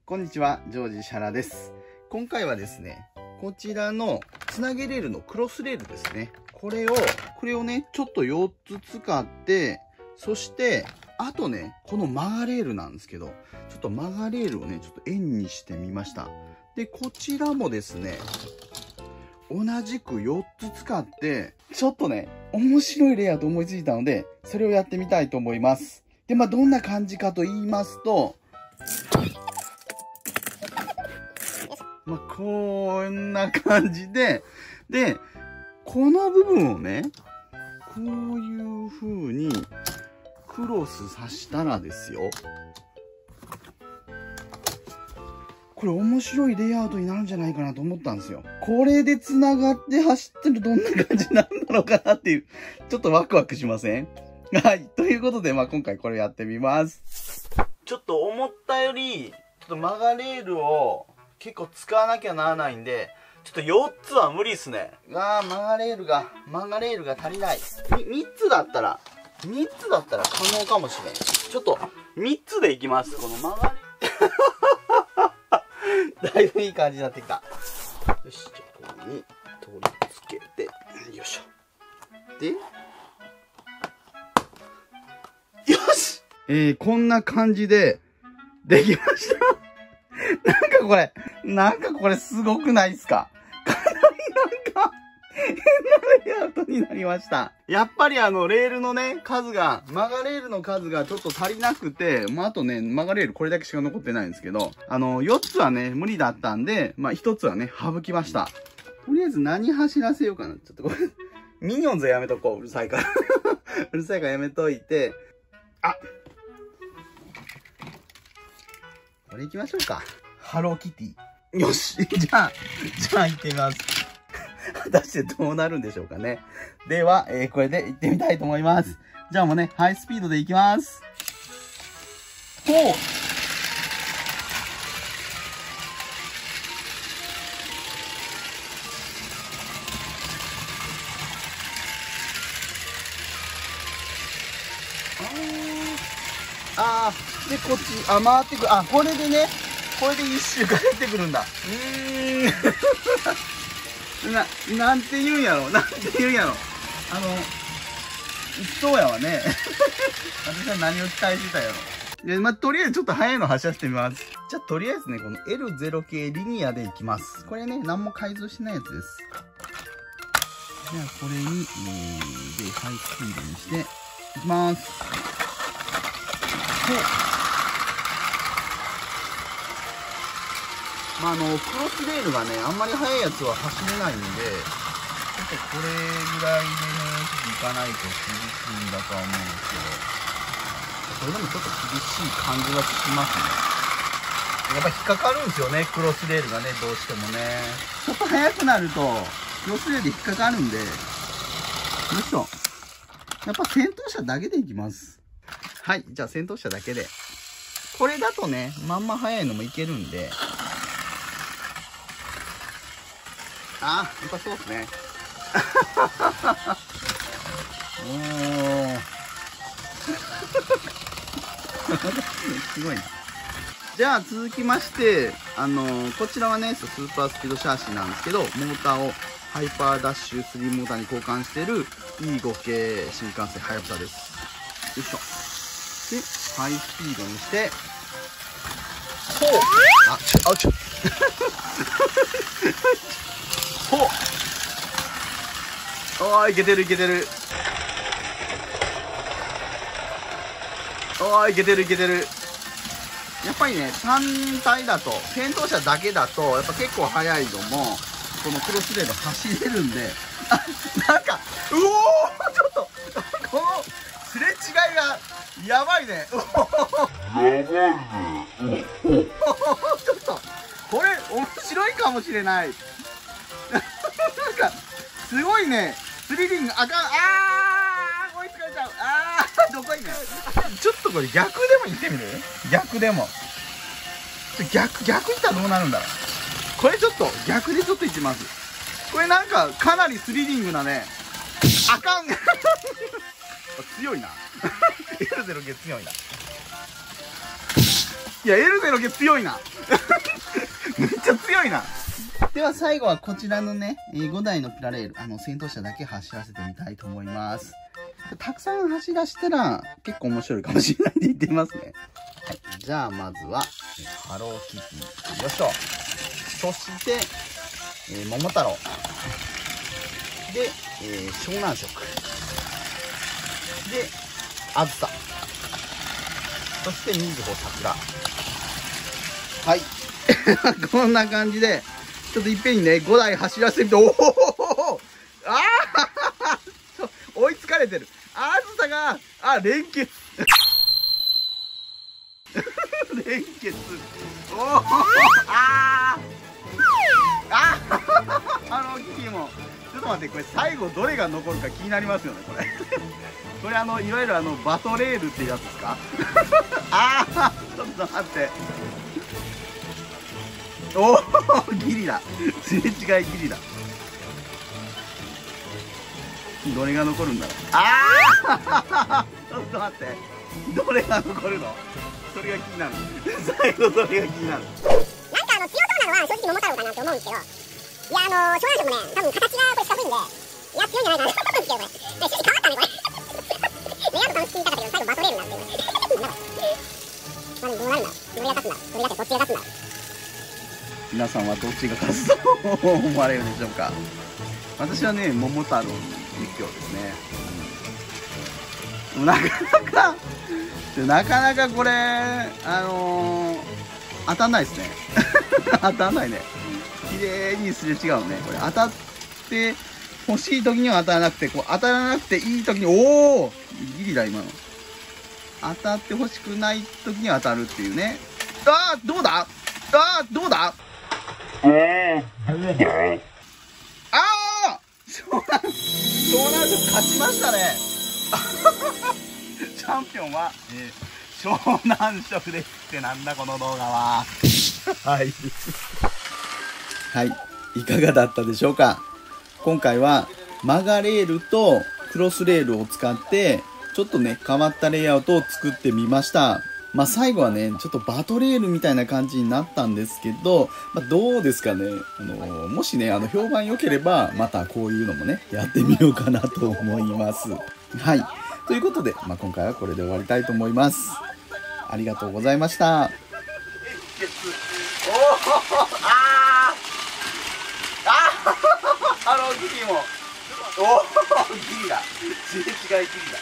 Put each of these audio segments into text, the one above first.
こんにちは、ジョージシャラです。今回はですね、こちらのつなげレールのクロスレールですね。これをね、ちょっと4つ使って、そして、あとね、このマガレールなんですけど、ちょっとマガレールをね、ちょっと円にしてみました。で、こちらもですね、同じく4つ使って、ちょっとね、面白いレイアウト思いついたので、それをやってみたいと思います。で、どんな感じかと言いますと、こんな感じで、この部分をね、こういう風にクロスさしたらですよ。これ面白いレイアウトになるんじゃないかなと思ったんですよ。これで繋がって走ってるどんな感じになるんだろうかなっていう、ちょっとワクワクしません？はい。ということで、今回これやってみます。ちょっと思ったより、ちょっとマガレールを結構使わなきゃならないんで、ちょっと4つは無理っすね。マガレールが足りない。3つだったら可能かもしれん。ちょっと3つでいきます。このマガレール。だいぶいい感じになってきた。よし、じゃあここに取り付けて、よいしょ。で、よし！こんな感じでできました。なんかこれすごくないですか？かなり変なレイアウトになりました。やっぱりレールのね、マガレールの数がちょっと足りなくて、あとね、マガレールこれだけしか残ってないんですけど、4つはね、無理だったんで、1つはね、省きました。とりあえず何走らせようかな。ちょっとこれ、ミニオンズやめとこう。うるさいから。うるさいからやめといて、これ行きましょうか。ハローキティ。よし。じゃあ行ってみます。果たしてどうなるんでしょうかね。では、これで行ってみたいと思います。じゃあもうね、ハイスピードで行きます。ほう。で、こっち、回ってくる。これでね、これで一周返ってくるんだ。なんて言うんやろ。そうやわね。私は何を期待してたやろ。とりあえずちょっと速いの走らせてみます。じゃあ、とりあえずね、この L0 系リニアでいきます。これね、何も改造してないやつです。じゃあ、これに、で、ハイスピードにして、いきます。クロスレールがね、あんまり速いやつは走れないんで、ちょっとこれぐらいでね、行かないと厳しいんだとは思うんですけど、それでもちょっと厳しい感じはしますね。やっぱ引っかかるんですよね、クロスレールがね、どうしてもね。ちょっと速くなると、クロスレールで引っかかるんで、よいしょ。やっぱ先頭車だけでいきます。はい、じゃあ先頭車だけで。これだとね、まんま速いのもいけるんで、やっぱそうですね。すごいな。じゃあ続きまして、こちらはね、スーパースピードシャーシなんですけど、モーターをハイパーダッシュ3モーターに交換している E5 系新幹線はやぶさです。よいしょ。で、ハイスピードにして、いけてる。いけてる。やっぱりね、単体だと、先頭車だけだと、やっぱ結構速いのも、このクロスレール走れるんで、ちょっと、このすれ違いが、やばいね。ちょっと、これ、面白いかもしれない。すごいね、スリリング、こいつかれちゃう。どこいね。ちょっとこれ逆でも行ってみる？逆でも。逆行ったらどうなるんだろう。これちょっと、逆でちょっと行ってみます。これかなりスリリングなね。強いな。L0 系強いな。 いや、エルゼロゲ強いな。めっちゃ強いな。では最後はこちらのね、5台のプラレール、先頭車だけ走らせてみたいと思います。たくさん走らせたら結構面白いかもしれないって言ってますね。はい。じゃあまずは、ハローキティ。よいしょ。そして、桃太郎。で、湘南色。で、あずさ。そして、みずほ桜。はい。こんな感じで、ちょっといっぺんにね、5台走らせてみて、おおああ追いつかれてる。あずさが、連結。連結。おおキティも、ちょっと待って、これ最後どれが残るか気になりますよね、これ。これいわゆるバトレールっていうやつですか？ちょっと待って。おおギリだ。すれ違いギリだ。どれが残るんだろう。ちょっと待って。どれが残るの？それが気になる。最後それが気になる。 なんか強そうなのは正直桃太郎かなって思うんですけど、いや湘南色もね、多分形がこれ四角いんで、いや強いんじゃないかなと思うんですけど、これ。趣旨変わったね、これ。レイアウト楽しみたかったけど、最後バトレールになってる。どうなるんだろう。どれが勝つんだろう。どれが勝つ、どっちが勝つんだろう。 皆さんはどっちが勝つと思われるでしょうか。私はね、桃太郎に一票ですね。なかなかこれ、当たんないですね。当たんないね。綺麗にすれ違うね。これ当たって欲しい時には当たらなくて、こう当たらなくていい時に、おおギリだ今の。当たって欲しくない時には当たるっていうね。どうだどうだ湘南色勝ちましたね。チャンピオンは、湘南色ですってなんだこの動画は。はい。はい。いかがだったでしょうか。今回はマガレールとクロスレールを使ってちょっとね変わったレイアウトを作ってみました。最後はねちょっとバトレールみたいな感じになったんですけど、どうですかね。もしね評判良ければまたこういうのもねやってみようかなと思います。はい。ということで、今回はこれで終わりたいと思います。ありがとうございました。ギリもギリだ。すれ違いギリだ。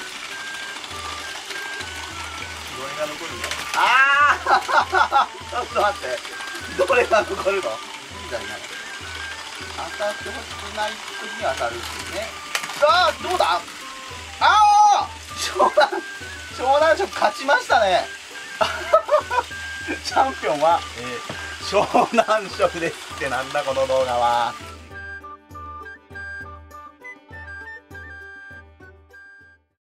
どれが残るんだ。ちょっと待って。どれが残るの？ギリだね。当たってほしくない時に当たるっていうね。どうだ？湘南色勝ちましたね。チャンピオンは、湘南色ですってなんだこの動画は。